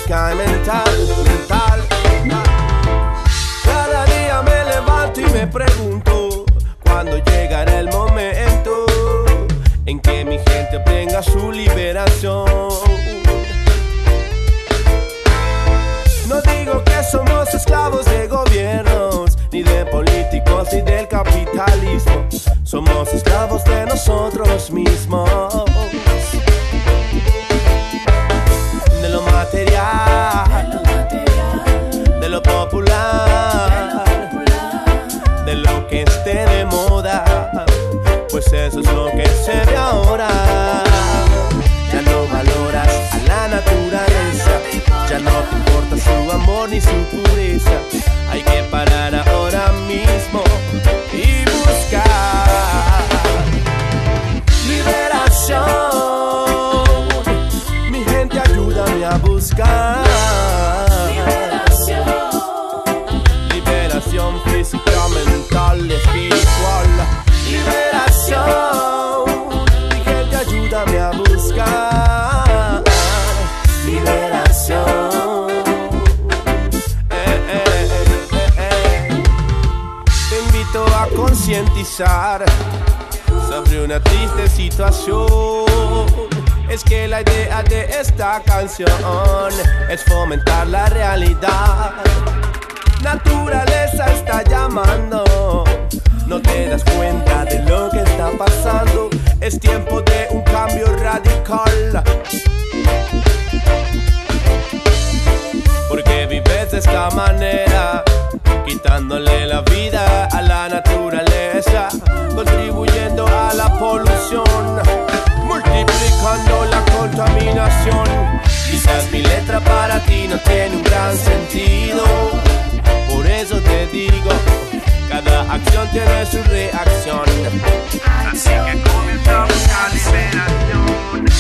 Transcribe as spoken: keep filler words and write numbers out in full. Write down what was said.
física y mental, mental. Cada día me levanto y me pregunto cuándo llegará el momento en que mi gente obtenga su liberación. No digo que somos esclavos de gobiernos, ni de políticos, ni del capitalismo. Somos esclavos de nosotros mismos, de lo material, de lo popular, de lo que esté de moda, pues eso es lo que se ve ahora. Ya no valoras a la naturaleza, ya no te importa su amor ni su pureza. Hay que parar ahora mismo y buscar liberación. Mi gente, ayúdame a buscar liberación física, mental, espiritual. Liberación. Mi gente, ayúdame a buscar liberación. Eh, eh, eh, eh. Te invito a concientizar sobre una triste situación. Es que la idea de esta canción es fomentar la realidad. Naturaleza está llamando, no te das cuenta de lo que está pasando. Es tiempo de un cambio radical, porque vives de esta manera, quitándole la vida a la naturaleza, contribuyendo a la polución, multiplicando la contaminación. Quizás mi letra para ti no tiene un gran sentido, por eso te digo, cada acción tiene su reacción. Así que comienza a buscar liberación.